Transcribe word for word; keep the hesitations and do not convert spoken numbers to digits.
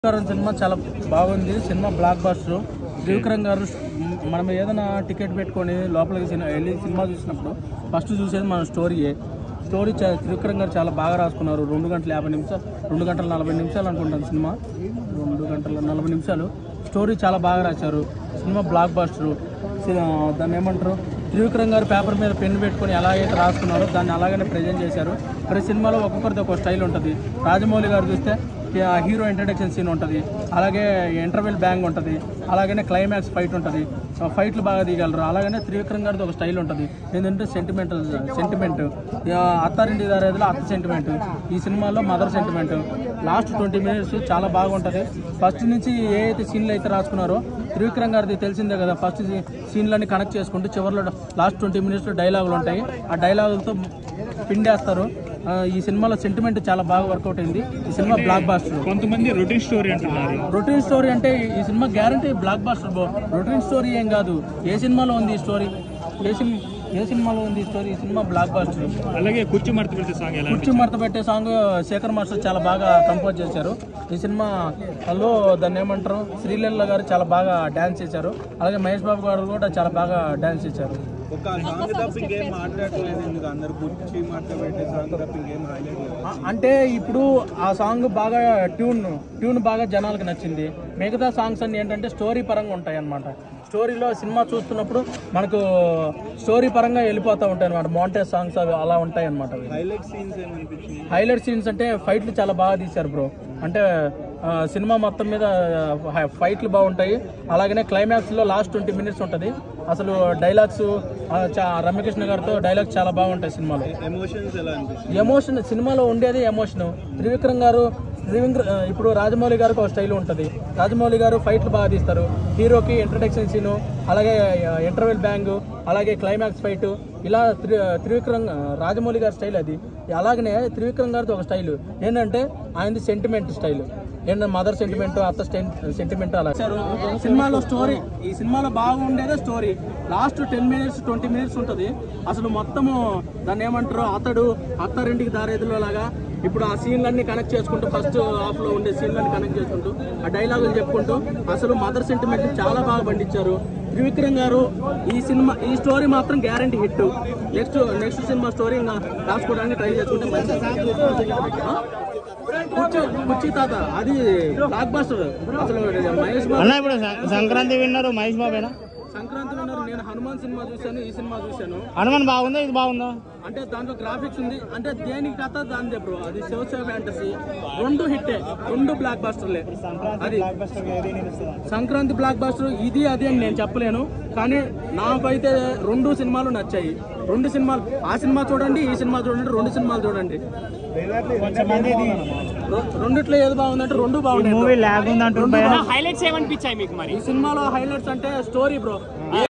Cinema చాలా బాగుంది. Cinema block buster. Trivikram గారు మనం ఏదైనా టికెట్ పెట్టుకొని లోపలికి వెళ్ళి సినిమా చూసినప్పుడు ఫస్ట్ చూసేది మన స్టోరీయే. స్టోరీ త్రివిక్రమ్ గారు చాలా బాగా రాసుకున్నారు. రెండు గంటల యాభై నిమిషాలు రెండు గంటల నలభై నిమిషాలు అనుకుంటాను సినిమా. రెండు గంటల నలభై నిమిషాలు స్టోరీ చాలా బాగా రాశారు. Cinema blockbuster. దాన్ని ఏమంటారు, త్రివిక్రమ్ గారు పేపర్ మీద పెన్ను పెట్టుకొని ఎలాగైతే రాసుకున్నారో దాన్ని అలాగనే ప్రజెంట్ చేశారు. ప్రతి సినిమాలో ఒక్కొక్కరిది ఒక స్టైల్ ఉంటుంది. రాజమౌళి గారు చూస్తే హీరో ఇంట్రడక్షన్ సీన్ ఉంటుంది, అలాగే ఇంటర్వెల్ బ్యాంగ్ ఉంటుంది, అలాగనే క్లైమాక్స్ ఫైట్ ఉంటుంది. ఫైట్లు బాగా తీయగలరు. అలాగనే త్రివిక్రమ్ గారిది ఒక స్టైల్ ఉంటుంది, ఏంటంటే సెంటిమెంటల్ సెంటిమెంట్ అత్తారింటి దారేదిలో అత్త సెంటిమెంట్, ఈ సినిమాలో mother sentiment. Last twenty minutes చాలా బాగుంటుంది. ఫస్ట్ నుంచి ఏ అయితే సీన్లు అయితే రాసుకున్నారో త్రివిక్రమ్ గారిది తెలిసిందే కదా, ఫస్ట్ సీన్లన్నీ కనెక్ట్ చేసుకుంటూ చివరిలో లాస్ట్ ట్వంటీ మినిట్స్లో డైలాగులు ఉంటాయి. ఆ డైలాగులతో పిండేస్తారు. ఈ సినిమాలో సెంటిమెంట్ చాలా బాగా వర్కౌట్ అయింది. ఈ సినిమా బ్లాక్ బాస్టర్. కొంతమంది రొటీన్ స్టోరీ అంటున్నారు. రొటీన్ స్టోరీ అంటే ఈ cinema guarantee blockbuster. Routine story ఏం కాదు. ఏ సినిమాలో ఉంది ఈ స్టోరీ? ఏ సినిమా ఏ సినిమాలో ఉంది ఈ స్టోరీ? ఈ సినిమా బ్లాక్ బాస్టర్. అలాగే కుర్చీ మడత పెట్టే సాంగ్ ఎలా కుర్చీ మడత పెట్టే సాంగ్ శేఖర్ మాస్టర్ చాలా బాగా కంపోజ్ చేశారు. ఈ సినిమాలో దాన్ని ఏమంటారు, శ్రీలీల గారు చాలా బాగా డ్యాన్స్ చేశారు. అలాగే మహేష్ బాబు గారు కూడా చాలా బాగా డ్యాన్స్ చేశారు. ఒక సాంగ్ తప్ప ఇంకేం మాట్లాడలేదు. ఎందుకు అందరు కుర్చీ మడత పెట్టే సాంగ్ తప్ప ఇంకేం హైలైట్ అంటే ఇప్పుడు ఆ సాంగ్ బాగా ట్యూన్ ట్యూన్ బాగా జనాలకు నచ్చింది. మిగతా సాంగ్స్ అన్ని ఏంటంటే స్టోరీ పరంగా ఉంటాయి అన్నమాట. స్టోరీలో సినిమా చూస్తున్నప్పుడు మనకు స్టోరీ పరంగా వెళ్ళిపోతూ ఉంటాయి అనమాట. మౌంటేజ్ సాంగ్స్ అవి అలా ఉంటాయి అనమాట. హైలైట్ సీన్స్ ఏమనిపించింది? హైలైట్ సీన్స్ అంటే ఫైట్లు చాలా బాగా తీశారు బ్రో. అంటే సినిమా మొత్తం మీద ఫైట్లు బాగుంటాయి. అలాగనే క్లైమాక్స్లో లాస్ట్ ట్వంటీ మినిట్స్ ఉంటుంది. అసలు డైలాగ్స్ రమ్యకృష్ణ గారితో డైలాగ్స్ చాలా బాగుంటాయి సినిమాలో. ఎమోషన్స్ ఎలా అనిపిస్తుంది? ఎమోషన్ సినిమాలో ఉండేది ఎమోషన్. త్రివిక్రమ్ గారు త్రివిక్ర ఇప్పుడు రాజమౌళి గారికి ఒక స్టైల్ ఉంటుంది. రాజమౌళి గారు ఫైట్లు బాగా తీస్తారు. హీరోకి ఇంట్రడక్షన్ సీను, అలాగే ఇంటర్వెల్ బ్యాంగ్, అలాగే క్లైమాక్స్ ఫైట్, ఇలా త్రి త్రివిక్రమ్ రాజమౌళి గారి స్టైల్ అది. అలాగనే త్రివిక్రమ్ గారిది ఒక స్టైల్ ఏంటంటే ఆయనది సెంటిమెంట్ స్టైల్. ఏంటంటే మదర్ సెంటిమెంట్, అత్త సెంటిమెంట్ అలా. సినిమాలో స్టోరీ ఈ సినిమాలో బాగుండేదే story. Last ten minutes twenty minutes ఉంటుంది. అసలు మొత్తము దాన్ని ఏమంటారు, అతడు అత్తారింటికి దారేదిలో లాగా ఇప్పుడు ఆ సీన్లన్నీ కనెక్ట్ చేసుకుంటూ ఫస్ట్ హాఫ్లో ఉండే సీన్లన్నీ కనెక్ట్ చేసుకుంటూ ఆ డైలాగులు చెప్పుకుంటూ అసలు మదర్ సెంటిమెంట్ చాలా బాగా పండించారు త్రివిక్రమ్ గారు. ఈ సినిమా ఈ స్టోరీ మాత్రం guarantee hit. Next next cinema story రాసుకోవడానికి ట్రై చేసుకుంటే మంచిది. కుర్చీ తాత అది బ్లాక్ బస్టర్. అసలు మహేష్ బాబు ఇప్పుడు సంక్రాంతి విన్నారు మహేష్ బాబేనా? సంక్రాంతి విన్నారు. నేను హనుమాన్ సినిమా చూశాను, ఈ సినిమా చూశాను. హనుమాన్ బాగుందా ఇది బాగుందా? అంటే దాంట్లో గ్రాఫిక్స్ ఉంది. అంటే దేనికి కథ దాందే బ్రో. అది శివ శివ ఫ్యాంటసీ. రెండు హిట్టే, రెండు బ్లాక్ బస్టర్లే. అది సంక్రాంతి బ్లాక్ బస్టర్ ఇది అది అని నేను చెప్పలేను, కానీ నాకైతే రెండు సినిమాలు నచ్చాయి. రెండు సినిమాలు, ఆ సినిమా చూడండి, ఈ సినిమా చూడండి, రెండు సినిమాలు చూడండి. రెండిట్లో ఏది బాగుందంటే రెండు బాగున్నాయి. హైలైట్స్ ఏమనిపించాయి మీకు మరి? ఈ సినిమాలో హైలైట్స్ అంటే స్టోరీ బ్రో.